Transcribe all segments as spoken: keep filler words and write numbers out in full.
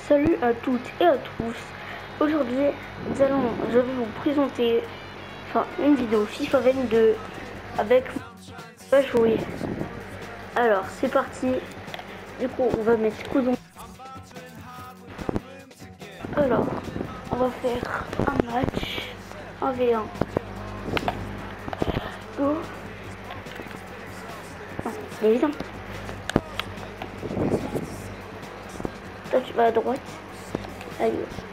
Salut à toutes et à tous. Aujourd'hui, nous allons, je vais vous présenter enfin, une vidéo FIFA vingt-deux avec va jouer. Alors, c'est parti. Du coup, on va mettre coudon. Alors, on va faire un match, un v un. Go. Non, c'est évident. Toi, tu vas à droite. Allez.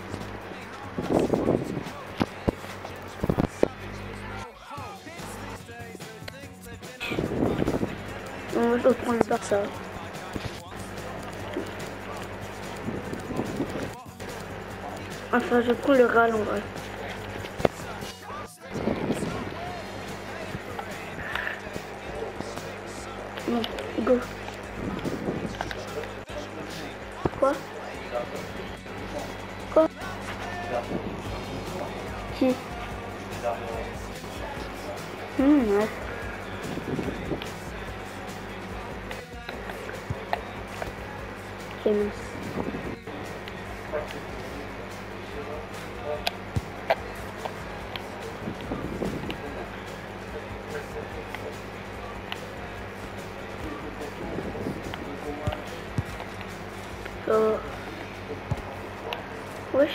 Moi, je dois prendre le Barça. Enfin, je prends le Real en vrai. Bon, go. Quoi? Quoi? Qui? Hum, ouais. Ok, mince. Euh... Wesh.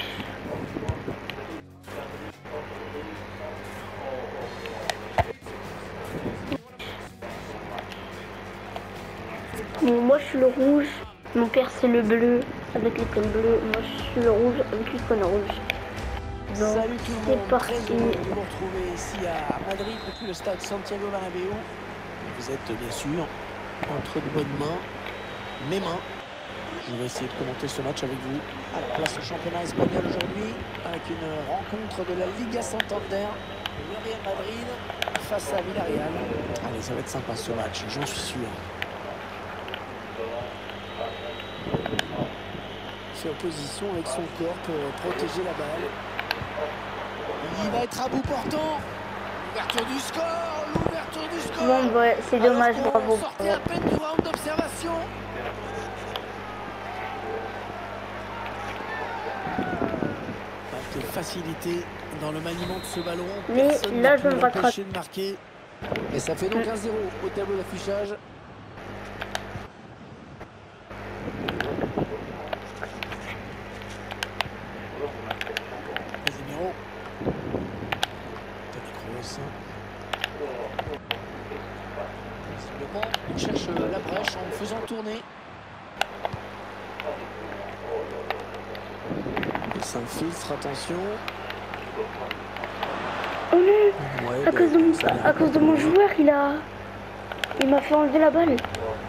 Bon, moi je suis le rouge, mon père c'est le bleu avec l'icône bleue, moi je suis le rouge avec l'icône rouge. Donc, salut tout le monde, parti. très heureux de vous retrouver ici à Madrid depuis le stade Santiago Bernabéu. Vous êtes bien sûr entre de bonnes mains, mes mains. Je vais essayer de commenter ce match avec vous. À la place au championnat espagnol aujourd'hui avec une rencontre de la Liga Santander. Le Real Madrid face à Villarreal. Allez, ça va être sympa ce match, j'en suis sûr. Fait opposition avec son corps pour protéger la balle. Il va être à bout portant. L'ouverture du score, l'ouverture du score. Bon, ouais, c'est dommage, bravo. Sortez à peine du round d'observation. Quelle facilité dans le maniement de ce ballon. Mais personne là, n'a je pu me rattrape. l'empêcher de marquer. Et ça fait donc un zéro au tableau d'affichage. Casemiro. Toni Kroos. Visiblement, on cherche la brèche en faisant tourner. Il s'infiltre, attention. Oh non, ouais, à, cause de mon, à cause de mon joueur, il a... Il m'a fait enlever la balle.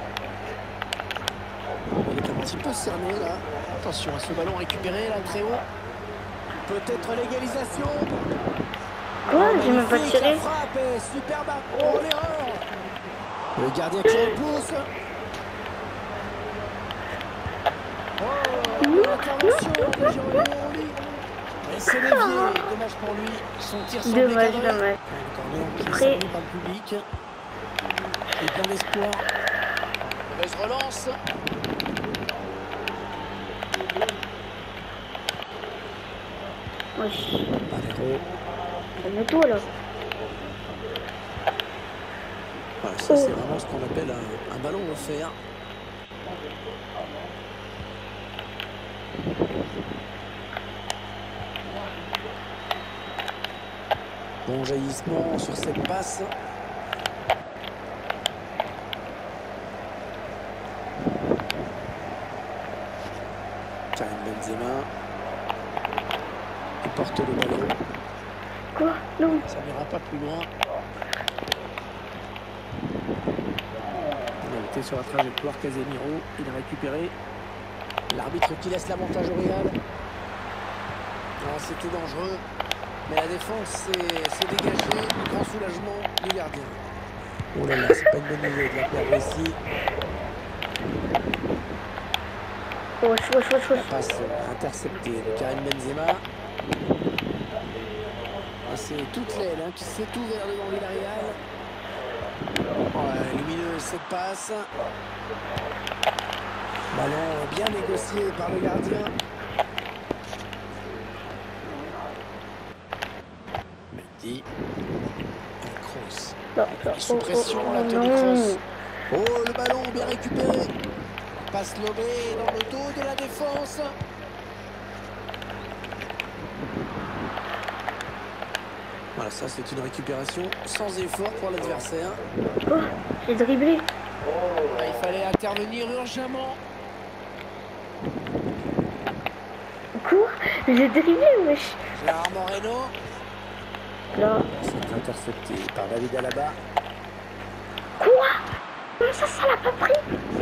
Il est un petit peu cerné là. Attention à ce ballon récupéré là très haut. Peut-être l'égalisation. Quoi? Oh, j'ai même pas tiré. Frappe, super bas. Oh l'erreur. Le gardien qui repousse. Oh, non, l'intervention de Giroud. Et c'est dévié. Dommage pour lui. Son tir semble Dommage, cadré. dommage. Qui est Après... salué par le public. Et plein d'espoir. Mauvaise relance. Wesh. Valero. Calme-toi là. Voilà, ça oh. c'est vraiment ce qu'on appelle un, un ballon offert. Bon jaillissement sur cette passe. Karim Benzema. Il porte le ballon. Quoi? Non. Ça n'ira pas plus loin. Il a été sur la trajectoire Casemiro. Il a récupéré. L'arbitre qui laisse l'avantage au Real. C'était dangereux. Mais la défense s'est dégagée. Grand soulagement du gardien. Oh là là, c'est pas une bonne idée de la perdre ici. Wesh, wesh, wesh, wesh. La passe interceptée de Karim Benzema. C'est toute l'aile hein, qui s'est ouverte devant Villarreal. Ouais, lumineuse cette passe. Ballon bien négocié par le gardien. Mendy. Un cross. Non, non, Sous oh, pression, oh, la oh, tenue non. cross. Oh, le ballon bien récupéré. Passe lobé dans le dos de la défense. Voilà, ça c'est une récupération sans effort pour l'adversaire. Oh, j'ai dribblé. Ah, il fallait intervenir urgemment. Quoi? J'ai dribblé, wesh. Gérard Moreno. Là. C'est intercepté par David Alaba. Quoi? Comment ça, ça l'a pas pris?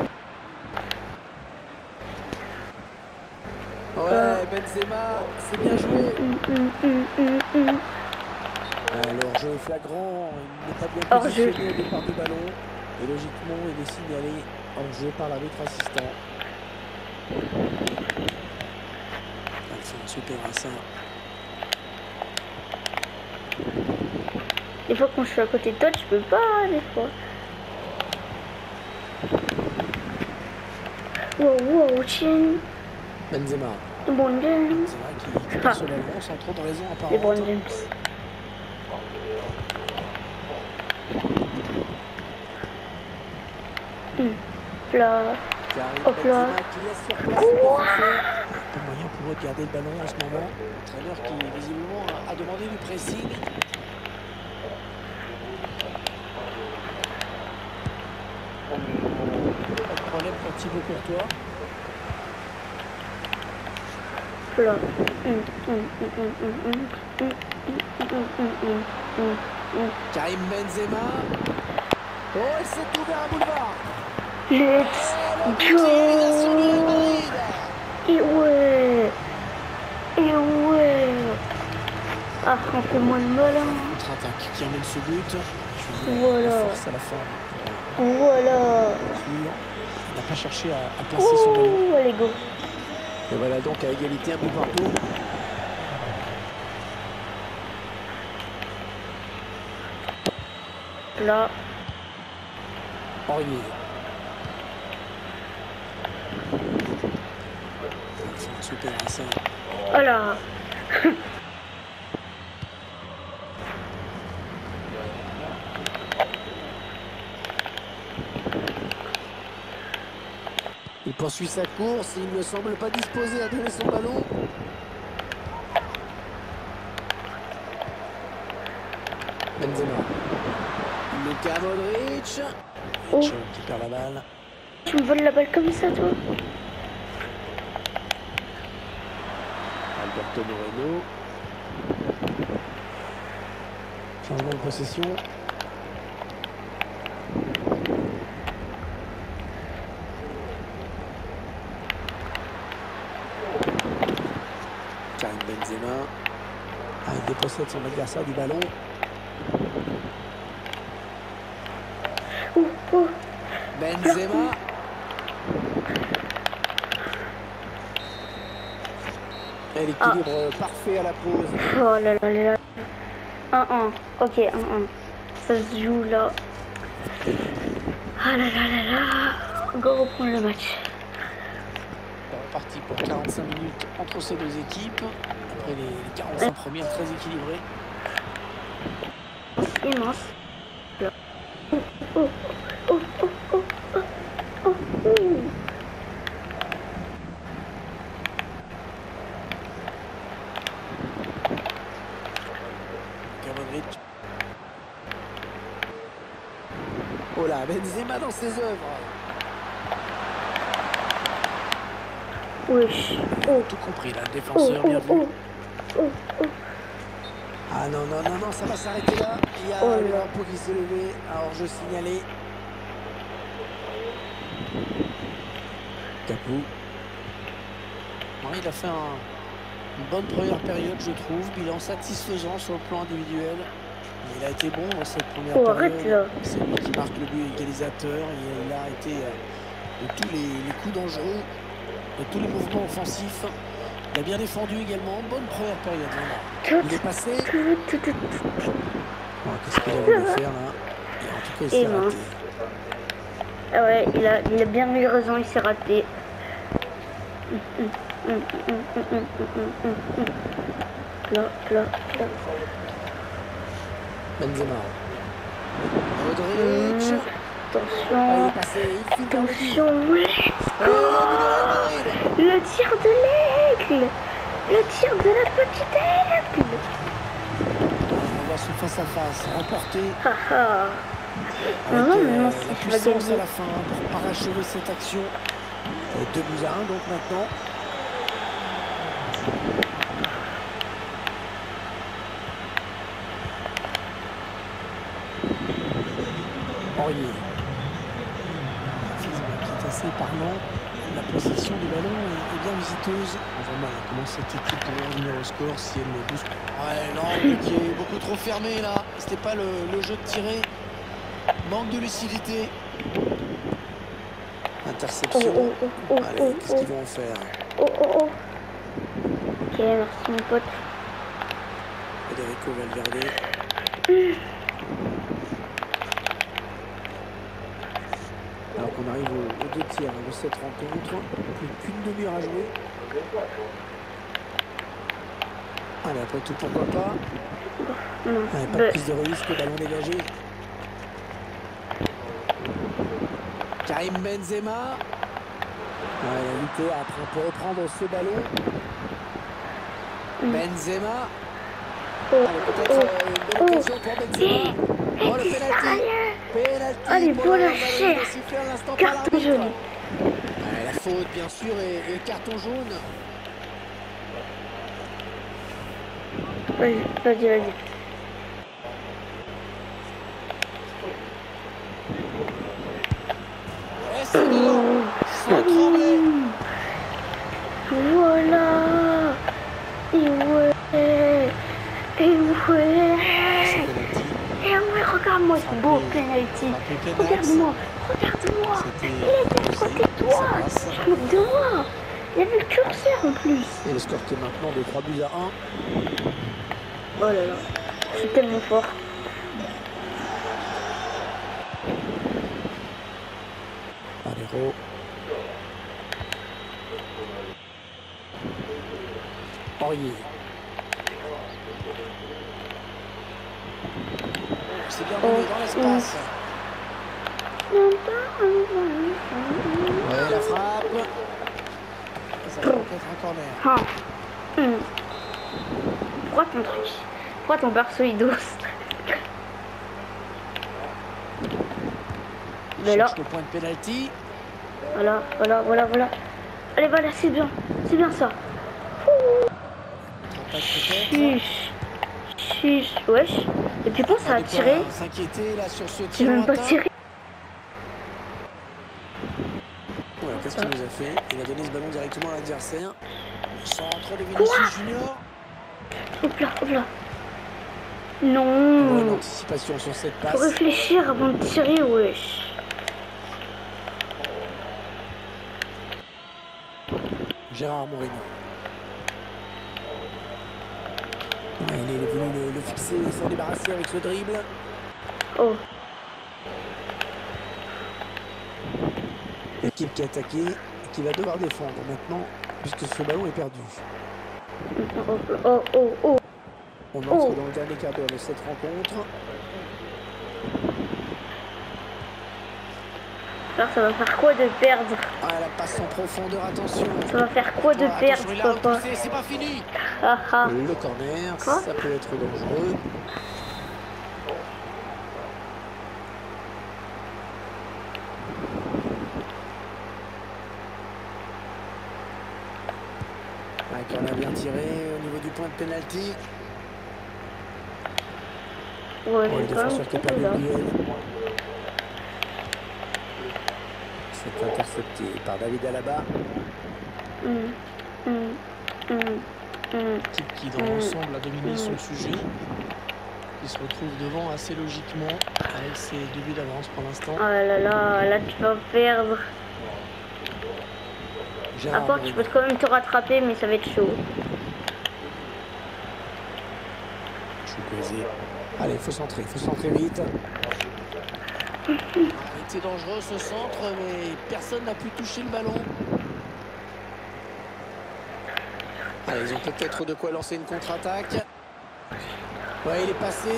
Ouais, Euh. Benzema, c'est bien joué. Hum, hum, hum, hum, hum. Alors, jeu flagrant, il n'est pas bien Hors positionné jeu. au départ du ballon. Et logiquement, il est signalé en jeu par l'arbitre assistant. Alphonso Terrassa. Des fois, quand je suis à côté de toi, je peux pas, des fois. Wow, wow, tiens. Benzema. Bon James. Benzema qui récupère Ah. ce ballon sans trop de raison Les Bon apparente. James. Hum. Là. Karim Hop là. Benzema qui laisse sur place ses défenseurs. Pas moyen pour eux de garder le ballon en ce moment. L'entraîneur qui visiblement a, a demandé du pressing. Pas de problème pour Thibaut Courtois. Là. Hum, hum, hum, hum, hum, hum, hum, hum, hum, hum, hum, hum, hum. Karim Benzema. Oh, il s'est ouvert un boulevard. Let's Égalisation du Real go. Madrid. Et ouais. Et ouais. Ah, on fait moins le malin. Contre-attaque qui emmène ce but. Je vais Voilà. la force à la fin. Voilà. Il n'a pas cherché à, à placer son ballon. Ouh, allez, go. Et voilà donc à égalité, un but partout. Là. Aurier. Alphonso Terrassa. Voilà. Il poursuit sa course, il ne semble pas disposé à donner son ballon. Benzema. Luka Modric. Oh. Mitchell qui perd la balle. Tu me voles la balle comme ça, toi? Alberto Moreno. Changement de possession. Karim Benzema. Ah, il dépossède son adversaire du ballon. Oh, oh. Benzema. Et l'équilibre parfait à la pause. Oh là là là là. un un. Ok, un un. Ça se joue là. Ah là là là là. On va reprendre le match. C'est reparti pour quarante-cinq minutes entre ces deux équipes. Après les quarante-cinq premières très équilibrées. Immense. Là. Oh, oh, oh, oh, oh, oh, oh, oh. Modric. Oh là, Benzema dans ses œuvres. Wesh. Oh, Tout compris là, le oh, défenseur, oh, bien vu. oh, oh, oh. Ah non, non, non, non, ça va s'arrêter là. Il y a Oh le là. drapeau qui s'est levé. Alors je signalais. Capou. Ouais, il a fait un, une bonne première période, je trouve. Bilan satisfaisant sur le plan individuel. Il a été bon dans cette première Oh, période. arrête là. C'est lui qui marque le but égalisateur. Il, il a été euh, de tous les, les coups dangereux, de tous les mouvements offensifs. Il a bien défendu également. Bonne première période. Voilà. Il est passé. Tout, tout, tout, tout. Oh, qu'est-ce qu'il a voulu faire là? Et en tout cas, il Et s'est mince. raté. Ah ouais, il a, il a bien eu raison, il s'est raté. Là, là, là. Benzema. Modric. Mmh. Ah, il Attention. est passé, il file dans le but. Attention. Let's Et go. le but de Real Madrid. Le tir de l'aigle. Le tir de la petite aigle. On va se face à face, remporté Ah ah. avec Non, euh, mais non, la si je vais puissance à gagner. la fin pour parachever cette action. Euh, deux buts à un donc maintenant. Aurier. Qui est assez parlant. La position du ballon est, est bien visiteuse. On voit mal comment cette équipe pourrait revenir au score si elle ne bouge pas. Ouais, l'angle qui est beaucoup trop fermé là. C'était pas le, le jeu de tirer. Manque de lucidité. Interception. Oh, oh, oh, oh, Allez, oh, qu'est-ce oh. qu'ils vont en faire? Oh, oh, oh. Ok, merci mon pote. Federico Valverde. Alors qu'on arrive aux, aux deux tiers de cette rencontre. Plus qu'une demi-heure à jouer. Allez, après tout, pourquoi pas. Non. Allez, pas Bah, de prise de risque, ballon dégagé. Karim Benzema. Ouais, il a lutté après pour reprendre ce ballon. Mm. Benzema. oh, Allez, peut-être oh, euh, une oh. bonne occasion pour Benzema. Eh, Oh, le eh, penalty. sérieux? Penalty Allez, pour beau le Real lâcher. Madrid, sifflé à l'instant par Carton l'arbitre. jaune. Ouais, la faute, bien sûr, et, et carton jaune. Vas-y, vas-y, vas-y. Et c'est dedans, sans trembler. Voilà. Et ouais. Et ouais. Et ouais, regarde-moi ce beau penalty. Regarde-moi. Regarde-moi. Il était à côté de toi. Je me moque de moi. Il y avait le curseur en plus. Et le score qui est maintenant de trois buts à un. Oh là là. C'est tellement fort. Valero. Aurier. C'est bien donné dans l'espace. Ouais, la frappe. Ça va peut-être un corner. Ah. Hum. Pourquoi ton truc? Pourquoi ton perso il dose? Mais là, Cherche le point de pénalty. voilà, voilà, voilà, voilà. Allez, voilà, c'est bien. C'est bien ça. Attaque peut-être. Chiche. Chiche. Wesh. Et tu penses à tirer? S'inquiéter là sur ce J'ai tir même pas lointain. tiré. Voilà, qu'est-ce qu'il nous a fait? Il a donné ce ballon directement à l'adversaire. Le centre de Vinicius Junior. Hop là, hop là. Bonne Non. anticipation sur cette Faut passe. réfléchir avant de tirer, wesh. Gérard Moreno. Ouais, il est venu le, le fixer et s'en débarrasser avec ce dribble. Oh. L'équipe qui a attaqué et qui va devoir défendre maintenant puisque ce ballon est perdu. Oh, oh, oh, oh. On entre Oh. dans le dernier quart d'heure de cette rencontre. Alors ça va faire quoi de perdre? Ah, la passe en profondeur, attention. Ça va faire quoi de Oh, perdre, attention, il a papa? repoussé, c'est pas fini. Ah ah. Le corner, Quoi? ça peut être dangereux. Un corner bien tiré au niveau du point de pénalty. Ouais, Oh, le j'ai quand même défenseur qui a perdu là. le duel. C'est intercepté par David Alaba. Hum, hum, hum, hum. Type qui dans Mm. l'ensemble a dominé Mm. son sujet. Il se retrouve devant assez logiquement avec ses deux buts d'avance pour l'instant. Oh là là, là tu vas perdre. Gérard À part tu Moreno. peux quand même te rattraper, mais ça va être chaud. Chukwueze. Allez, il faut centrer, il faut centrer vite. C'est dangereux ce centre, mais personne n'a pu toucher le ballon. Allez, ils ont peut-être de quoi lancer une contre-attaque. Ouais, il est passé.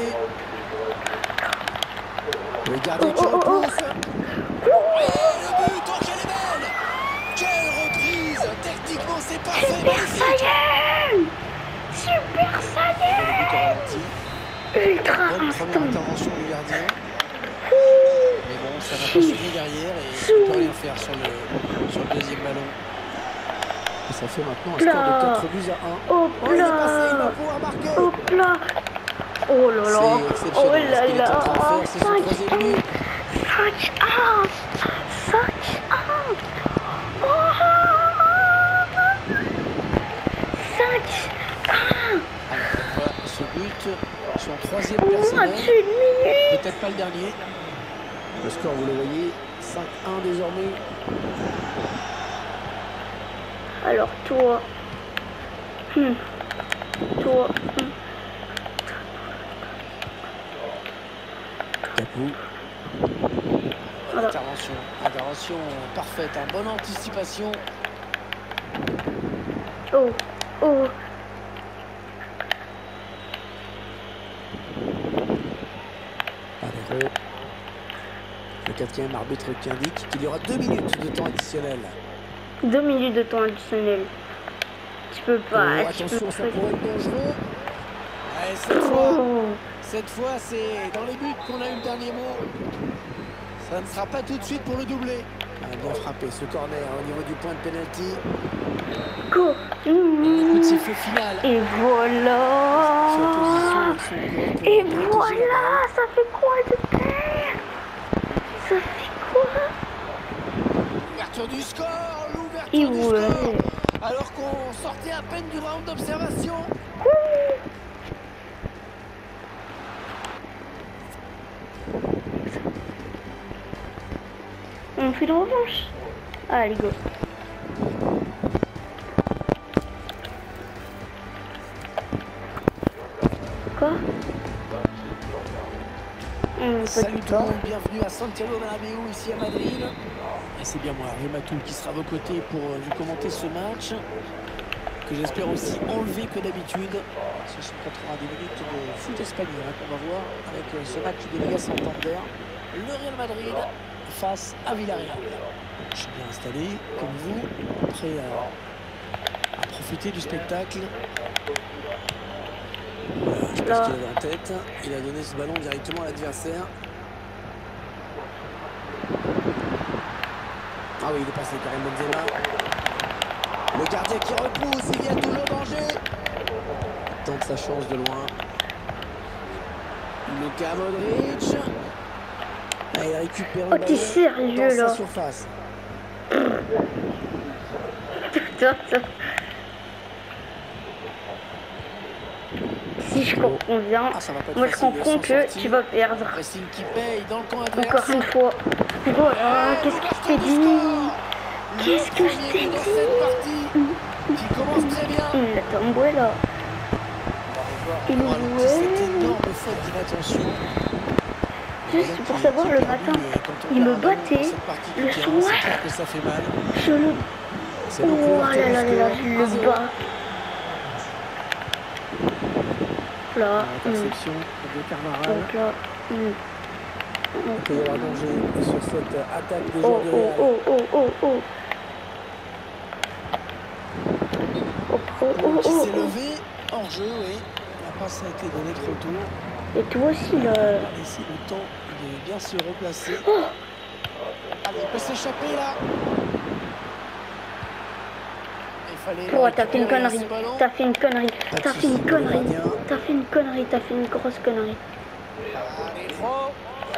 Le gardien qui Oh, oh, oh. repousse. Et le but, oh, quelle est belle! Quelle reprise! Techniquement, c'est parfait, Super magnifique! Saiyan! Super Le Saiyan! but au ralenti. Ultra Bonne première instant! intervention du gardien. Mais bon, ça n'a pas Chut. suivi derrière et il ne peut rien faire sur le, sur le deuxième ballon. Et ça fait maintenant un Là. score de quatre buts à un. Hop Oh, il est là. passé, il va pouvoir marquer. Hop là! Oh là là! C'est Oh exceptionnel. Ce là qu'il est en là! train de faire, c'est son cinq troisième un! but. cinq un! cinq un! Oh! cinq un! Alors, on voit ce but, son troisième Au moins personnel. une minute! Peut-être pas le dernier. Le score, vous le voyez, cinq un désormais. Alors toi, hmm. toi, hmm. Capou. Voilà. Intervention, intervention parfaite, hein. Bonne anticipation. Oh, oh, Valero. Le quatrième arbitre qui indique qu'il y aura deux minutes de temps additionnel. deux minutes de temps additionnel. Tu peux Oh, pas, tu attention, peux ça pas. pourrait être dangereux. Ouais, cette fois, Oh, cette fois c'est dans les buts qu'on a eu le dernier mot. Ça ne sera pas tout de suite pour le doubler. Ah, bien frappé ce corner au niveau du point de pénalty. go, Un coup de hmm. sifflet final. Et voilà. Et Et voilà, ça fait quoi de terre? Ça fait quoi? L'ouverture du score, Et l'ouverture du ouais. score. Alors qu'on sortait à peine du round d'observation. On fait une revanche. Allez, go. Quoi? On peut Salut tout le pas. monde, bienvenue à Santiago Bernabéu, ici à Madrid. Et c'est bien moi, Hervé Matoul, qui sera à vos côtés pour euh, vous commenter ce match, que j'espère aussi enlever que d'habitude. Ce sont quatre-vingt-dix minutes de foot espagnol hein, qu'on va voir avec euh, ce match de Liga Santander. Le Real Madrid face à Villarreal. Je suis bien installé, comme vous, prêt à, à profiter du spectacle. Voilà, je sais pas ce qu'il avait en tête. Il a donné ce ballon directement à l'adversaire. Ah oui, il est passé Karim Benzema. Le gardien qui repousse, il y a toujours danger. Tente sa chance de loin. Luka Modric. Ah, il récupère le Oh, t'es ballon sérieux dans là? sa surface. Putain, ça- Si je comprends bien, Ah, ça va pas être moi je facile de comprends s'en que sortir. tu vas perdre. Pressing qui paye dans le camp adverse. Encore une fois. Voilà, qu'est-ce que je t'ai dit? Qu'est-ce que je t'ai dans dit? cette partie qui commence très bien. Il l'a tombé là. Il Oh, jouait. cette énorme faute d'inattention. Juste pour savoir, le matin, il me battait. Le soir, C'est clair que ça fait mal. je le... C'est donc Oh l'ouverture là du là là là, score. je le bats. Là, hum. Interception de Carvajal. Donc là, hum. Il peut y avoir danger sur cette attaque des Oh, joueurs du oh, Real. oh, oh, oh, oh. Oh, oh, oh, Qui oh, s'est oh. levé hors jeu, oui. La passe a été donnée trop tôt. Et toi aussi là. On va laisser le temps de bien se replacer. Oh. Allez, il peut s'échapper là. Il fallait Oh, le t'as fait une récupérer, connerie. ce ballon. T'as fait une connerie. Pas de T'as fait soucis une pour le connerie. gardien. T'as fait une connerie. T'as fait une grosse connerie. Allez, trop.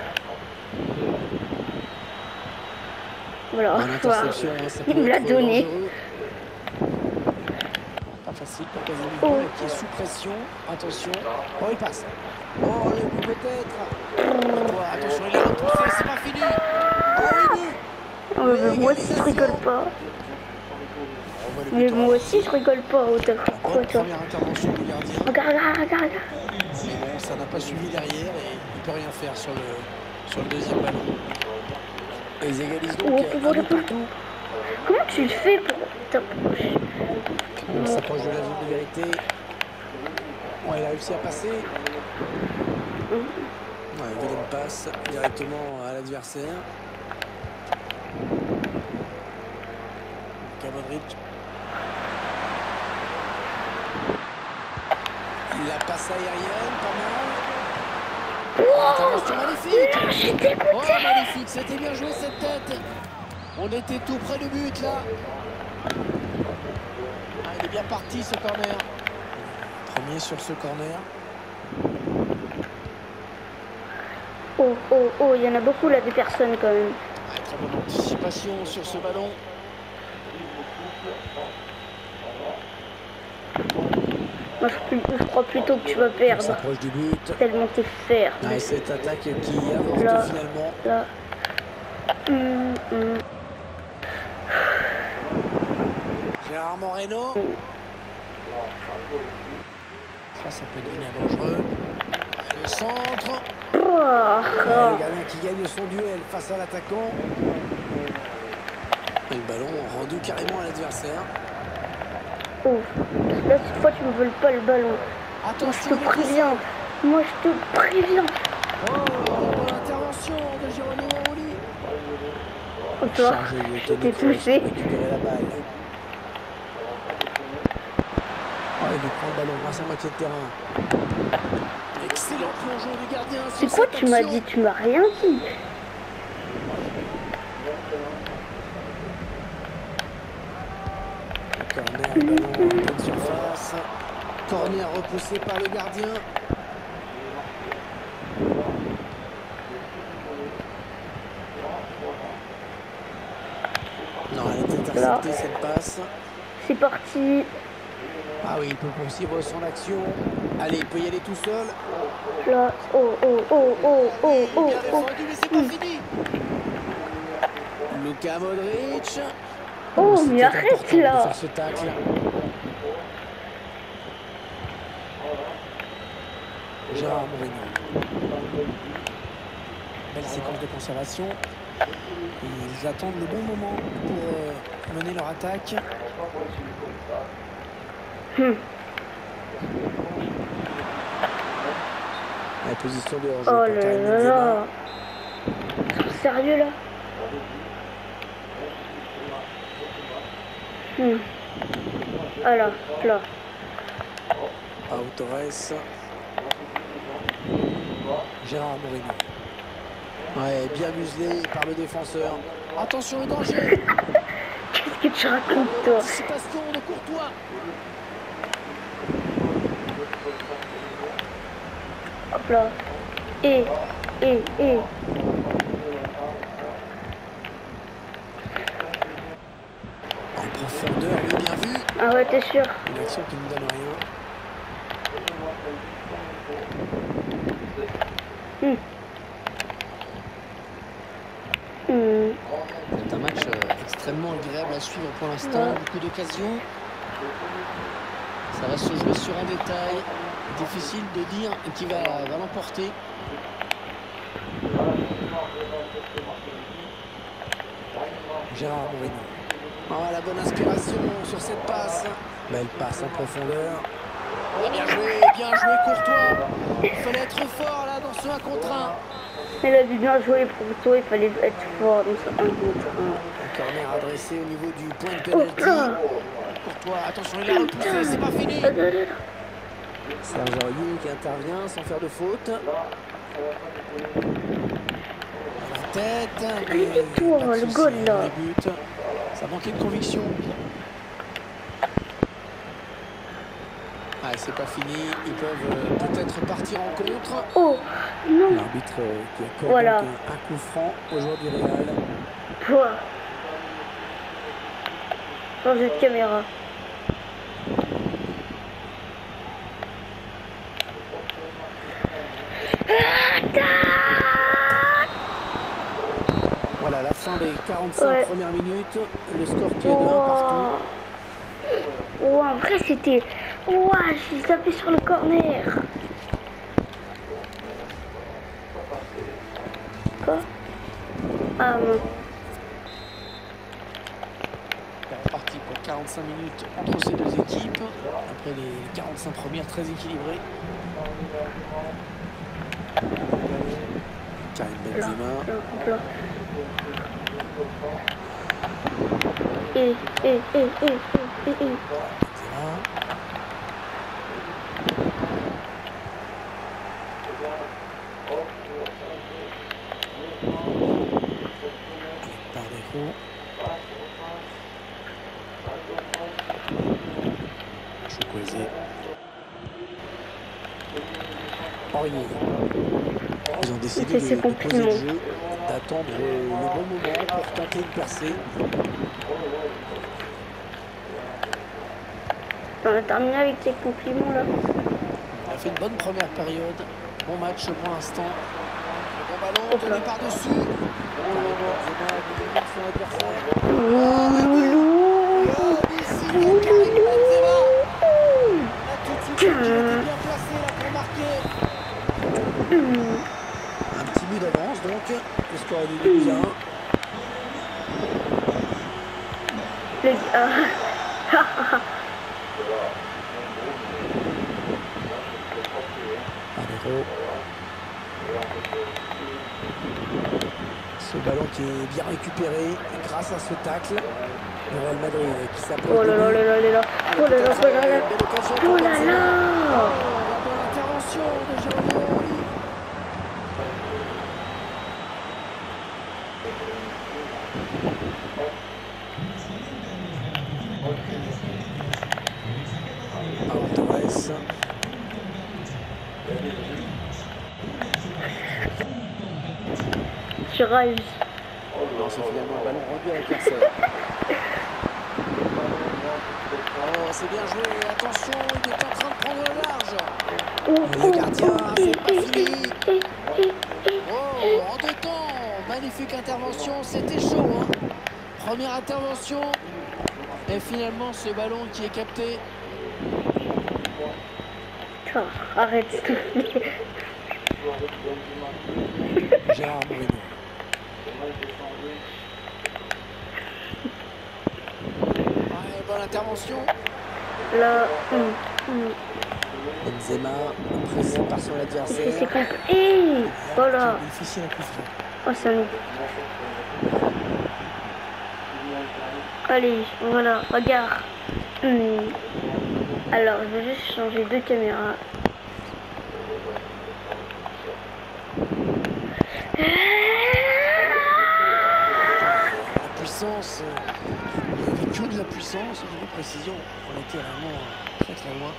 Voilà. Bonne interception, hein, ça Il peut me l'a être donné. dangereux. Pas facile pour Casemiro Oh. qui est sous pression. Attention. Oh, il passe. Oh, le but peut-être. Oh, attention, il est repoussé, c'est pas fini. Oh, le but. Oh, mais moi aussi je rigole pas. On voit le Mais but en moi aussi je rigole pas. Oh, t'as fait quoi bonne toi? première intervention du gardien. Regarde, regarde, regarde, regarde. Mais bon, ça n'a pas suivi derrière et il peut rien faire sur le, sur le deuxième ballon. Et ils égalisent donc Oh, un voilà, but partout. Comment tu le fais pour t'approcher? On s'approche de la zone de vérité. Ouais, il a réussi à passer. Ouais, vilaine passe directement à l'adversaire. Modric. La passe aérienne, pas mal. Wow, Intervention magnifique. j'ai dégoûté. Oh, magnifique, c'était bien joué cette tête. On était tout près du but là. Ah, il est bien parti ce corner. Premier sur ce corner. Oh, oh, oh, il y en a beaucoup là, des personnes quand même. Ouais, très bonne anticipation sur ce ballon. Moi, je, je crois plutôt que tu vas perdre. On s'approche du but. Tellement t'es ferme. Ah, cette attaque qui avance là, finalement. Là. Hum, hum. Gérard Moreno. Ça, ça peut devenir dangereux. Le centre. Oh, Ouais, le gardien qui gagne son duel face à l'attaquant. Et le ballon rendu carrément à l'adversaire. oh. Là, cette fois, tu ne voles pas le ballon. Attention, Moi, je te préviens. Moi, je te préviens. Oh, bonne intervention de Geronimo Rulli. Oh, toi, Chargé, je t'ai touché. récupérer la balle. Oh, il lui prend le ballon grâce à moitié de terrain. Excellent plongeon du gardien. C'est quoi tu m'as dit? Tu m'as rien dit. Corner, le ballon en pleine surface. Corner repoussé par le gardien. Non, elle est interceptée cette passe. C'est parti. Ah oui, il peut poursuivre son action. Allez, il peut y aller tout seul. Là, oh, oh, oh, oh, oh, oh, Bien oh. défendu, mais c'est pas fini. Luka Modric. Oh, C'était mais arrête important de là. faire ce tacle. Gérard Moreno. Belle séquence de conservation. Ils attendent le bon moment pour euh, mener leur attaque. Hmm. La position de hors-jeu Oh pour là Karim là Benzema. là. Sérieux là? Hmm. Ah là, là. Pau Torres. Gérard Moreno. Ouais, bien muselé par le défenseur. Attention le danger. Qu'est-ce que tu racontes toi? Anticipation de Courtois. Hop là. Et, et, et. En profondeur, oui, bien vu. Ah ouais, t'es sûr? Une action qui ne donne rien. Hmm. Hmm. C'est un match euh, extrêmement agréable à suivre pour l'instant. Ouais. Beaucoup d'occasions. Ça va se jouer sur un détail. Difficile de dire qui va, va l'emporter. Gérard Moreno. Oh, la bonne inspiration sur cette passe. Belle passe en profondeur. Oh, bien joué, bien joué Courtois. Il fallait être fort là dans ce un contre un. Elle a dû bien jouer pour toi, il fallait être fort dans ce un contre un. Un corner adressé au niveau du point de Oh pénalty. là. Courtois, attention, il a repoussé, c'est pas fini. Ah, là, là, là. Serge Aurier qui intervient sans faire de faute. La tête. Arrête-toi, Pas de le souci, goal, là. les buts. Ça manquait de conviction. Ah, c'est pas fini. Ils peuvent euh, peut-être partir en contre. Oh, non. L'arbitre euh, qui accorde Voilà. donc un coup franc au joueur du Real. Toi. Changer de caméra. Voilà, la fin des quarante-cinq Ouais. premières minutes. Le score qui est de un partout. Oh, en vrai, c'était... Ouah, j'ai tapé sur le corner. Quoi? Ah non. quarante-cinq minutes entre ces deux équipes. Après les quarante-cinq premières très équilibrées. Karim Benzema. Et, et, et, et, et, et, et. Benzema. Parejo. Chukwueze. Aurier. Ils ont décidé de, de poser le jeu, d'attendre le bon moment pour tenter une percée. On a terminé avec ces compliments là. On a fait une bonne première période. Bon match pour l'instant. Le bon ballon donné par-dessus. Un petit but d'avance donc. Le score est de deux buts à un. Les gars. Parejo. Ce ballon qui est bien récupéré grâce à ce tacle. Le Real Madrid qui s'appelle. Oh là là là là là. Oh là là là là. Oh là là. L'intervention de Giovanni. Torres. Tirage. Non, c'est finalement un ballon rendu à l'adversaire. Oh, c'est bien joué. Attention, il est en train de prendre le large. Oh, le gardien, c'est pas fini. Oh, en deux temps. Magnifique intervention. C'était chaud. Hein. Première intervention. Et finalement, ce ballon qui est capté. Oh, arrête s'il te plaît. Gérard Moreno. Ouais, bonne intervention. Là, hum, hum. Benzema, pressé par son adversaire. C'est complet. Hey, voilà. Difficile à couvrir. Oh, ça nous. Allez, voilà, regarde. Hum. Alors, je vais juste changer de caméra. La puissance, il n'y avait que de la puissance, au niveau de précision. On était vraiment très très loin.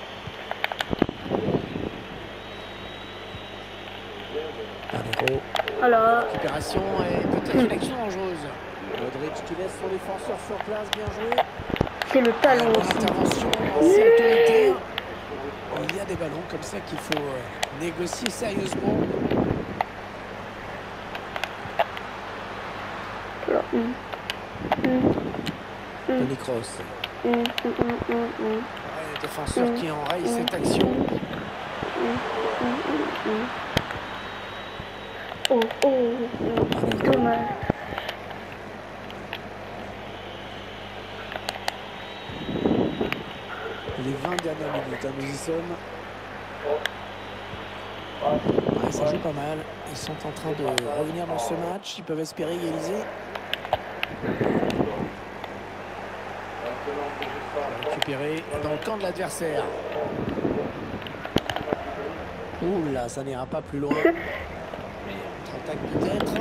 Parejo. Alors, Récupération et peut-être une action dangereuse. Modric qui laisse son défenseur sur place, bien joué. c'est le talon Bonne aussi. intervention assez autoritaire. Il y a des ballons comme ça qu'il faut euh, négocier sérieusement. Alors, hum. Hum. Toni Kroos. Hum, hum, hum, hum, hum. Ouais, le défenseur Mm. qui enraye Mm. cette action. Hum, hum, hum, hum. Oh, oh, oh, dommage. Les vingt dernières minutes, hein, nous y sommes. Ouais, ça joue pas mal. Ils sont en train de revenir dans ce match. Ils peuvent espérer égaliser. Récupéré dans le camp de l'adversaire. Ouh là, ça n'ira pas plus loin. Contre-attaque peut-être.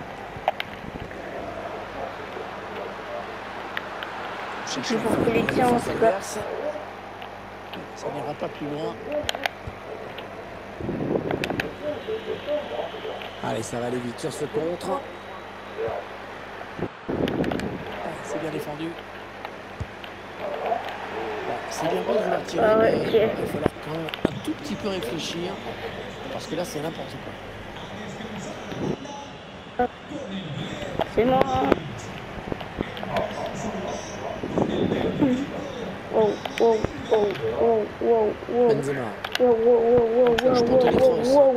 Je pense que les tiens, on sait pas. Ça n'ira pas plus loin. Allez, ça va aller vite sur ce contre. Ah, c'est bien défendu. Bon, c'est bien beau de vouloir tirer, Ah ouais, mais ok. il va falloir quand même un tout petit peu réfléchir. Parce que là, c'est n'importe quoi. C'est moi. Oh, oh, oh, oh, oh, oh. Benzema. Wow, wow, wow, wow, wow, Je tente wow, les wow, crosses. wow.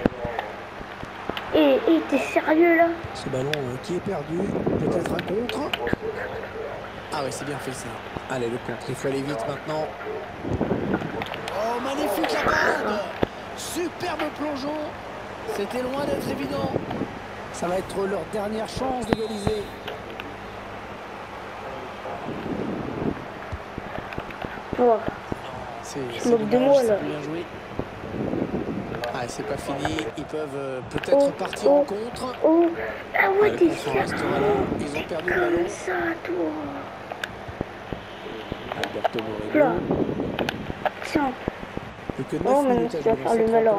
Eh, eh, t'es sérieux là? Ce ballon euh, qui est perdu. Peut-être un contre. Ah ouais, c'est bien fait ça. Allez, le contre, il faut aller vite maintenant. Oh, magnifique la parade. Superbe plongeon. C'était loin d'être évident. Ça va être leur dernière chance d'égaliser. Oh. C'est moque de moi là. Bien joué. Ah, c'est pas fini. Ils peuvent euh, peut-être oh, partir oh, en contre. Oh, ah ouais, ah, t'es sûr. Ils ont perdu le ballon. Ça, toi. Alberto Moreno. Tiens. Plus que neuf oh, minutes maintenant, tu vas faire le malin.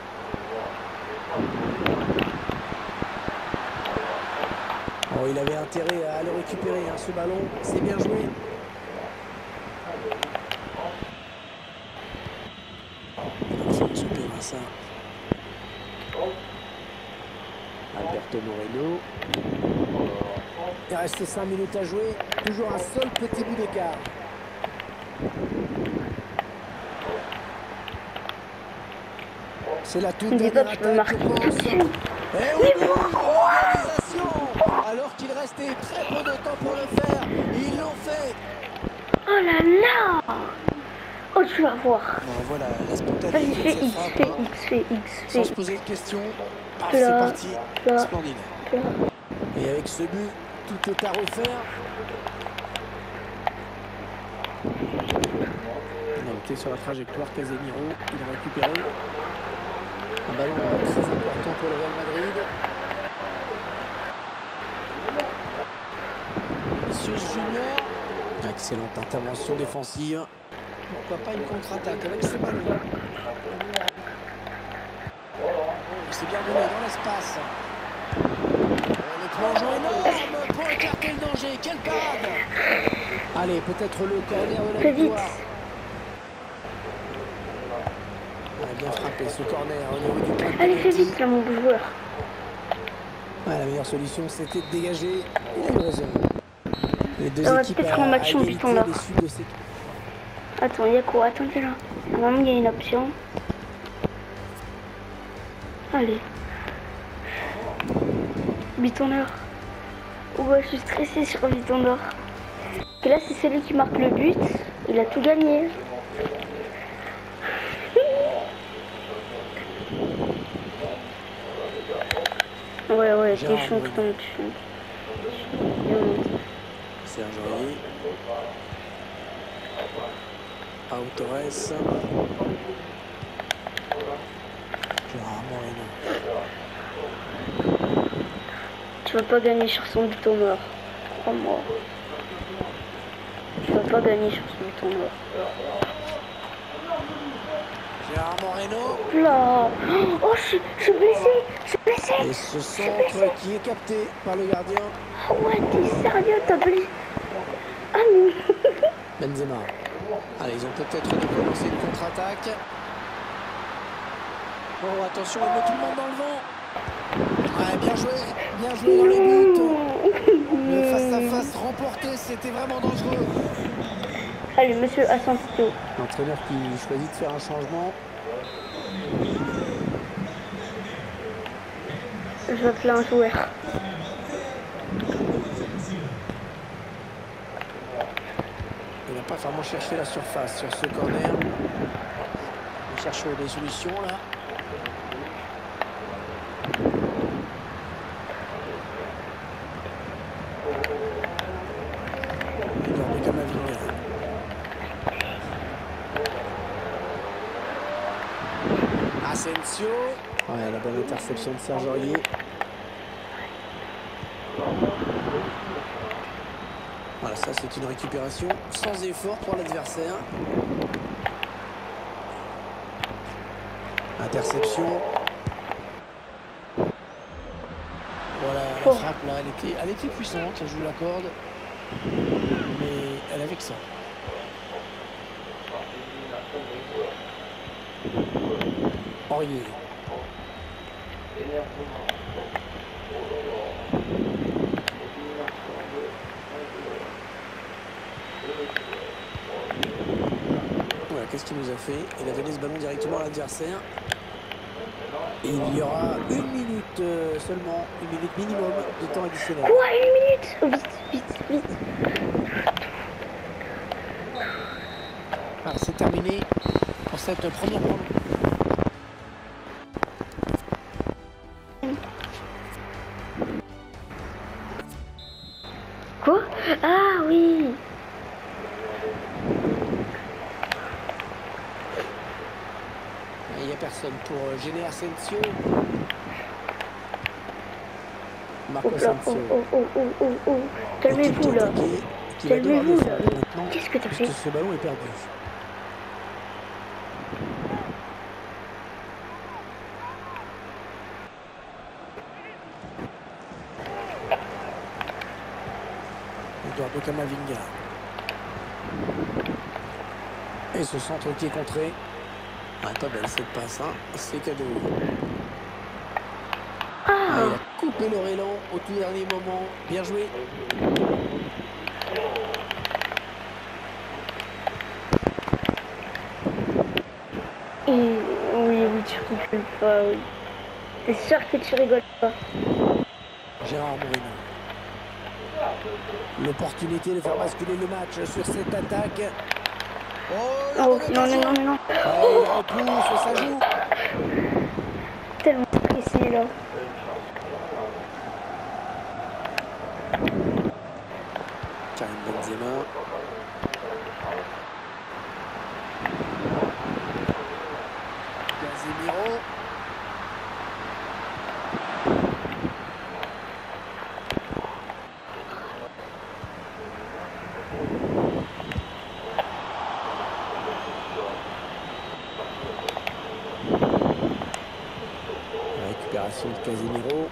Oh, il avait intérêt à le récupérer, hein, ce ballon. C'est bien joué. Ça. Alberto Moreno. Il reste cinq minutes à jouer. Toujours un seul petit bout d'écart. C'est la toute dernière attaque, je pense. Et oui, organisation. Alors qu'il restait très peu de temps pour le faire, ils l'ont fait. Oh là là. Oh, tu vas voir. Bon, voilà, la spontanéité de cette X, frappe. fait X, fait X, fait Sans se poser de questions. Ah, c'est parti. Là, Splendide. là. Et avec ce but, tout est à refaire. Il a été sur la trajectoire. Casemiro, il a récupéré. Un ballon très important pour le Real Madrid. Vinicius Junior. Excellente intervention défensive. Pourquoi pas une contre-attaque avec ce ballon. C'est bien donné dans l'espace. Le plongeon énorme pour écarter le danger. Quelle parade. Allez, peut-être le corner de la victoire. Il a bien frappé ce corner au niveau du point de Allez, fais vite là, mon joueur. Ouais, la meilleure solution, c'était de dégager. Il a eu raison. Les deux Alors, équipes peut-être à, en match à en piston là. de ces... Attends, il y a quoi? Attends, t'es là. Normalement, il y a une option. Allez. Bitonneur. Ouais, je suis stressé sur Bitonneur. Et là, c'est celui qui marque le but. Il a tout gagné. Ouais, ouais, t'es chou, t'es chou. Serge Aurier. Pau Torres. Gérard Moreno. Tu vas pas gagner sur son Bitonneur. Crois-moi. Tu vas pas gagner sur son Bitonneur. Gérard Moreno. Là. Oh, je, je suis blessé. Je suis blessé. Et ce centre qui est capté par le gardien. Oh ouais, t'es sérieux, t'as blessé. Ah non. Benzema. Allez, ils ont peut-être commencé une contre-attaque. Oh, attention, il met tout le monde dans le vent. Ouais, bien joué. Bien joué dans les buts. Le face-à-face remporté, c'était vraiment dangereux. Allez, monsieur Asensio. L'entraîneur qui choisit de faire un changement. Je vais appeler un joueur. Il n'a pas vraiment cherché la surface sur ce corner. Il cherche des solutions là. Il dormait comme un vilain. Asensio. Ouais, la bonne interception de Serge Aurier. Voilà, ça c'est une récupération sans effort pour l'adversaire. Interception. Voilà, la Oh. frappe là, elle était, elle était puissante, je vous l'accorde. Mais elle avait que ça. Aurier. Voilà, qu'est-ce qu'il nous a fait? Il a donné ce ballon directement à l'adversaire. Et il y aura une minute euh, seulement, une minute minimum de temps additionnel. Quoi, une minute? Oh, vite, vite, vite. c'est terminé pour cette première prolongation. Quoi? Ah oui. Il n'y a personne pour gêner Asensio. Marco Oh là, Asensio. oh, oh, oh, oh, oh, oh. Calmez-vous là. Calmez-vous là. Qu'est-ce que t'as fait? Ce ballon est perdu. Eduardo Camavinga. Et ce centre qui est contré. Ah, pas belle cette passe, hein. C'est cadeau. Ah, Ah, il a coupé le élan au tout dernier moment. Bien joué. et... oui, oui, tu rigoles pas. Oui. T'es sûr que tu rigoles pas? Gérard Moreno. L'opportunité de faire basculer le match sur cette attaque. Oh, la Oh, bonne non, non, occasion. non, non. Ouais, il repousse, ça joue. Tellement pressé là. Karim Benzema. Casemiro. Récupération de Casemiro.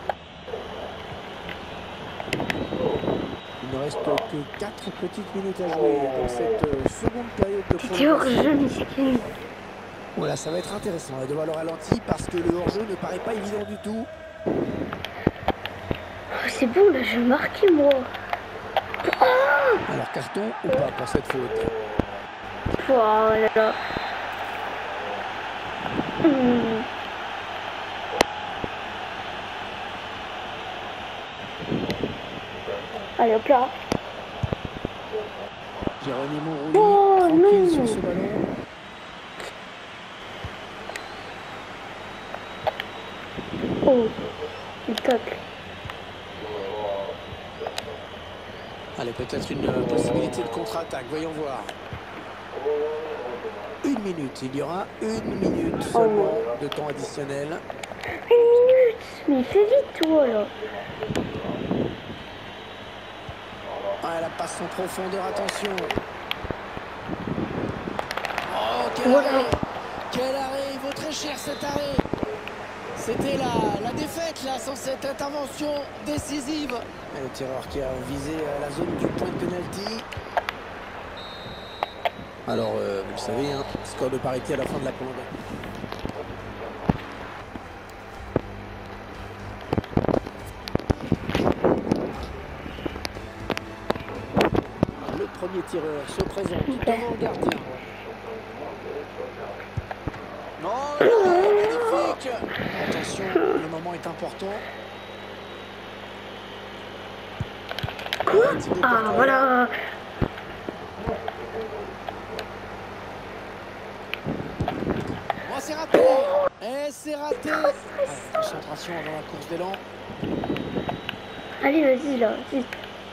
Il ne reste que quatre petites minutes à jouer dans cette euh, seconde période de C'était hors-jeu, Miskin. Voilà, ça va être intéressant de voir le ralenti parce que le hors-jeu ne paraît pas évident du tout. Oh, c'est bon, là, je vais marquer, moi. Alors, carton ou pas pour cette faute? Oh là là. Hum. Allez, hop là. Geronimo Rulli, Oh, tranquille non. sur ce ballon. Oh, il tacle. Allez, peut-être une euh, possibilité de contre-attaque, voyons voir. Une minute, il y aura une minute seulement de temps additionnel. Une minute. Mais il fait vite, toi, là. Ah, la passe en profondeur, attention. Oh, quel Voilà. arrêt! Quel arrêt! Il vaut très cher cet arrêt. C'était la, la défaite, là, sans cette intervention décisive. Et le tireur qui a visé euh, la zone du point de pénalty. Alors, euh, vous le savez, hein, score de parité à la fin de la prolongation. Le premier tireur se présente devant le gardien. Non, non, magnifique. Attention, le moment est important. Quoi? Ouais, Thibaut Ah, Courtois. voilà. Oh, c'est raté. Et c'est raté. Allez, concentration avant la course d'élan. Allez, vas-y, là. Vas-y.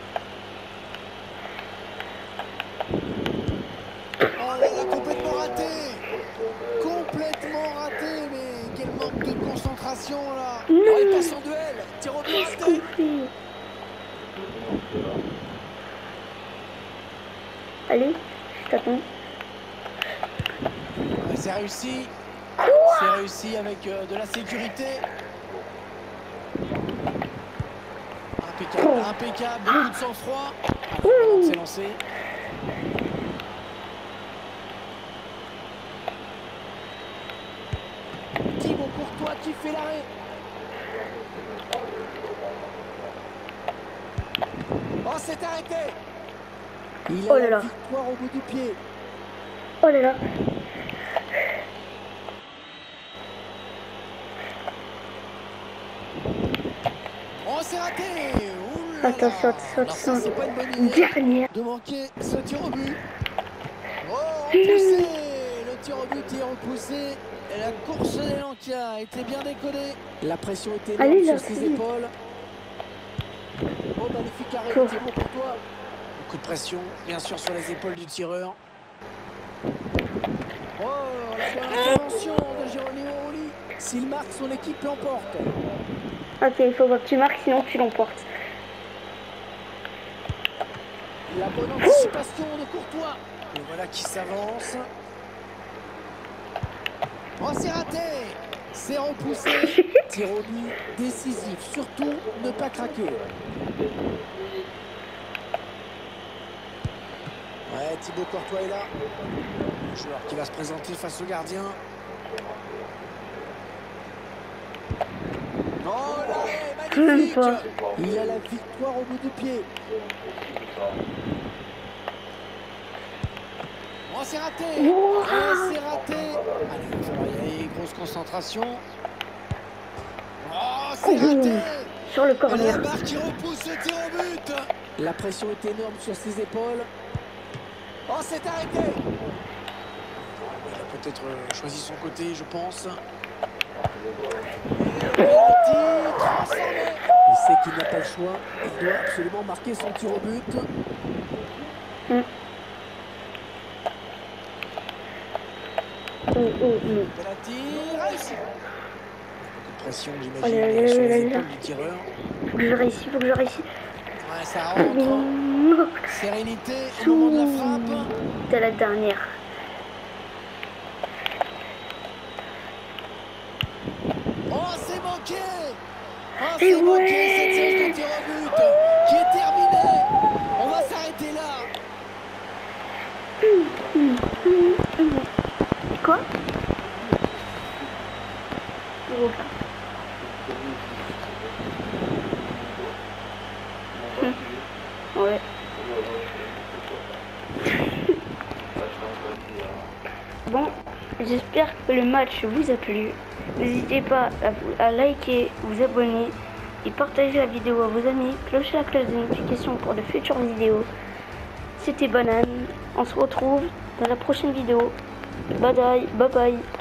Oh là là, complètement raté. Complètement raté, mais quel manque de concentration là. Non. Oh, il passe en duel. Tir au but Qu'est-ce raté. qu'on fait? Allez, je t'attends. Ouais, c'est réussi. C'est réussi avec euh, de la sécurité. Impeccable, Oh. impeccable, beaucoup de sang-froid. Alors, maintenant c'est lancé. Thibaut Courtois qui fait l'arrêt. Oh, c'est arrêté. Il a Oh là la là. victoire au bout du pied. Oh là là. Oh, c'est raté. Ouh là Attention, là. attention, Alors ça, attention. c'est pas une bonne idée Dernière. de manquer ce tir au but. Oh, repoussé. tir au but est repoussé. Et la course d'élan qui a été bien décodée. La pression était énorme Allez, là, sur ses c'est- épaules. Oh, magnifique arrêt Cours. de Thibaut Courtois. Beaucoup de pression, bien sûr, sur les épaules du tireur. Oh, la bonne intervention de Geronimo Rulli. S'il marque, son équipe l'emporte. Ok, il faut que tu marques, sinon tu l'emportes. La bonne anticipation de Courtois. Et voilà qui s'avance. Oh, c'est raté. C'est repoussé. Tir au but décisif. Surtout, ne pas craquer. Ouais, Thibaut Courtois est là. Le joueur qui va se présenter face au gardien. Oh, l'arrêt, Même magnifique. pas. Il a la victoire au bout du pied. Oh, c'est raté. Wow. Oh, c'est raté. Allez, il va falloir y aller. Grosse concentration. Oh, c'est raté. Sur le Et la corner. barre qui repousse le tir au but. La pression est énorme sur ses épaules. Oh, c'est arrêté. Il a peut-être euh, choisi son côté, je pense. Et le penalty transformé. Il sait qu'il n'a pas le choix. Il doit absolument marquer son tir au but. Mm. Oh, oh, non. Penalty réussi. Beaucoup de pression, Allez, allez, j'imagine, sur allez, les allez. épaules du tireur. Faut que je réussisse, faut que je réussisse. Ouais, ça rentre. Non. Sérénité au moment de la frappe. C'était la dernière. Oh, c'est manqué. Oh, Et c'est manqué ouais. cette séance de tir au but qui est terminée. On va s'arrêter là. Quoi? Oh. Hum. Ouais. Bon, j'espère que le match vous a plu. N'hésitez pas à, vous, à liker, vous abonner et partager la vidéo à vos amis. Clochez la cloche de notification pour de futures vidéos. C'était Banane. On se retrouve dans la prochaine vidéo. Bye bye. Bye bye.